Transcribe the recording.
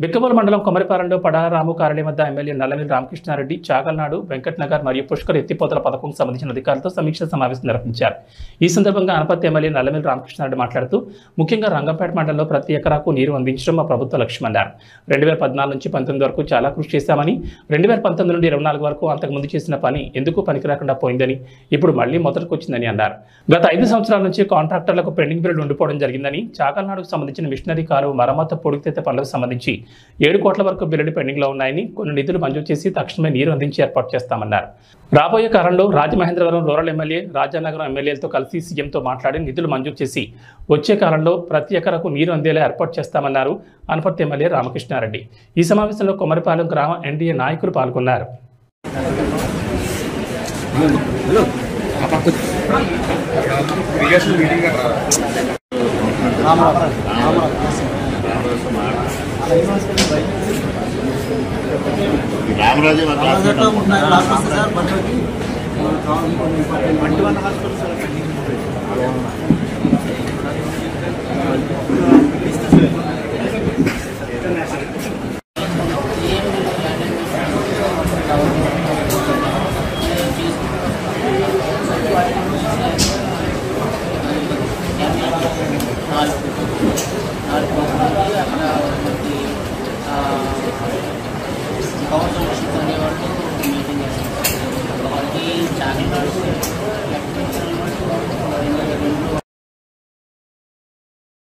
బిక్కబోలు మండలం కొమరిపాలెంలో పడారాము కార్యాలయం వద్ద ఎమ్మెల్యే నల్లమిల్లి రామకృష్ణారెడ్డి చాగల్నాడు వెంకట్ నగర్ మరియు పుష్కర్ ఎత్తిపోతల పథకం సంబంధించిన అధికారులతో సమీక్ష సమావేశం నిర్వహించారు. ఈ సందర్భంగా అనపర్తి ఎమ్మెల్యే నల్లమిల్లి రామకృష్ణారెడ్డి మాట్లాడుతూ ముఖ్యంగా రంగంపేట మండలంలో ప్రతి ఎకరాకు నీరు అందించడం మా ప్రభుత్వ లక్ష్యమన్నారు. 2014 నుంచి 19 వరకు చాలా కృషి చేశామని, 2019 నుండి 24 వరకు అంతకుముందు చేసిన పని ఎందుకు పనికిరాకుండా పోయిందని, ఇప్పుడు మళ్లీ మొదటికొచ్చిందని అన్నారు. గత 5 సంవత్సరాల నుంచి కాంట్రాక్టర్లకు పెండింగ్ బిల్లులు ఉండిపోవడం జరిగిందని, చాగల్నాడుకు సంబంధించిన మిషనరీ కాలువ మరమ్మతు పొడిగితెత్త పనులకు సంబంధించి 7 కోట్ల వరకు బిల్లులు పెండింగ్ లో ఉన్నాయని, కొన్ని నిధులు మంజూరు చేసి తక్షణమే నీరు అందించి ఏర్పాటు చేస్తామన్నారు. రాబోయే కాలంలో రాజమహేంద్రవరం రూరల్ ఎమ్మెల్యే, రాజానగరం ఎమ్మెల్యేలతో కలిసి సీఎంతో మాట్లాడి నిధులు మంజూరు చేసి వచ్చే కాలంలో ప్రతి ఎకరకు నీరు అందేలా ఏర్పాటు చేస్తామన్నారు అనపర్తి ఎమ్మెల్యే రామకృష్ణారెడ్డి. ఈ సమావేశంలో కొమరిపాలెం గ్రామ ఎన్డీఏ నాయకులు పాల్గొన్నారు. రామరాజు